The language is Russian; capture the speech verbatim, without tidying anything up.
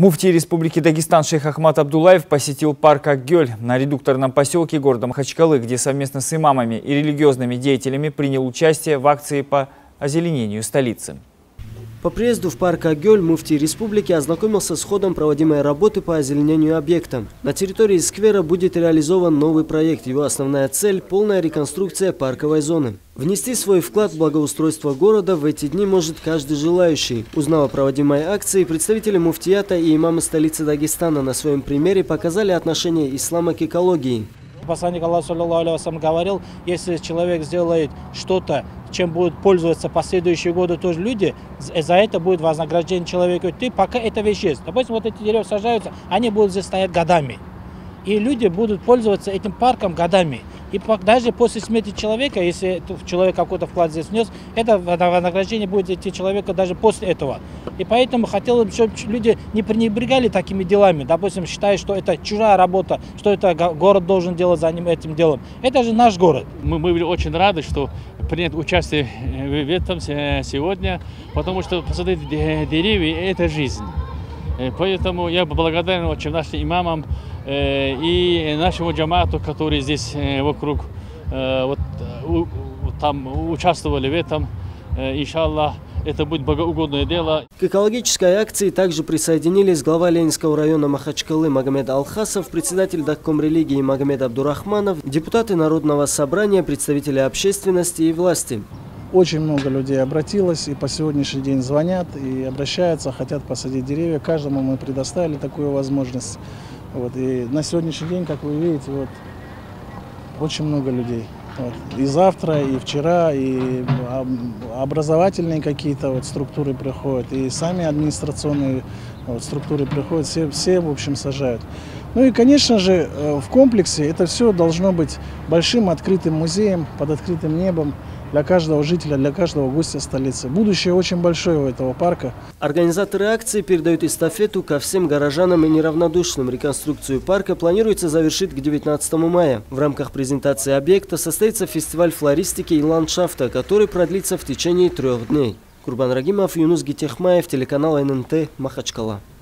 Муфтий Республики Дагестан шейх Ахмад Абдуллаев посетил парк Акгёль на редукторном поселке города Махачкалы, где совместно с имамами и религиозными деятелями принял участие в акции по озеленению столицы. По приезду в парк Акгёль муфтий республики ознакомился с ходом проводимой работы по озеленению объекта. На территории сквера будет реализован новый проект. Его основная цель – полная реконструкция парковой зоны. Внести свой вклад в благоустройство города в эти дни может каждый желающий. Узнав о проводимой акции, представители муфтията и имамы столицы Дагестана на своем примере показали отношение ислама к экологии. Посланник Аллаха саллаллаху алейхи ва саллям говорил, если человек сделает что-то, чем будут пользоваться последующие годы тоже люди, за это будет вознаграждение человеку. Ты пока это вещь есть. Допустим, вот эти деревья сажаются, они будут здесь стоять годами. И люди будут пользоваться этим парком годами. И даже после смерти человека, если человек какой-то вклад здесь внес, это вознаграждение будет идти человеку даже после этого. И поэтому хотелось бы, чтобы люди не пренебрегали такими делами. Допустим, считая, что это чужая работа, что это город должен делать за ним этим делом. Это же наш город. Мы, мы были очень рады, что принять участие в этом сегодня, потому что посадить деревья – это жизнь. Поэтому я благодарен очень нашим имамам и нашему джамату, которые здесь вокруг вот, там участвовали в этом. Иншаллах, это будет богоугодное дело. К экологической акции также присоединились глава Ленинского района Махачкалы Магомед Алхасов, председатель Дакком религии Магомед Абдурахманов, депутаты Народного собрания, представители общественности и власти. Очень много людей обратилось и по сегодняшний день звонят и обращаются, хотят посадить деревья. Каждому мы предоставили такую возможность. Вот. И на сегодняшний день, как вы видите, вот, очень много людей. Вот. И завтра, и вчера, и образовательные какие-то вот структуры приходят, и сами администрационные вот структуры приходят, все, все, в общем, сажают. Ну и, конечно же, в комплексе это все должно быть большим открытым музеем, под открытым небом, для каждого жителя, для каждого гостя столицы. Будущее очень большое у этого парка. Организаторы акции передают эстафету ко всем горожанам и неравнодушным. Реконструкцию парка планируется завершить к девятнадцатому мая. В рамках презентации объекта состоится фестиваль флористики и ландшафта, который продлится в течение трех дней. Курбан Рагимов, Юнус Гитехмаев, телеканал эн эн тэ, Махачкала.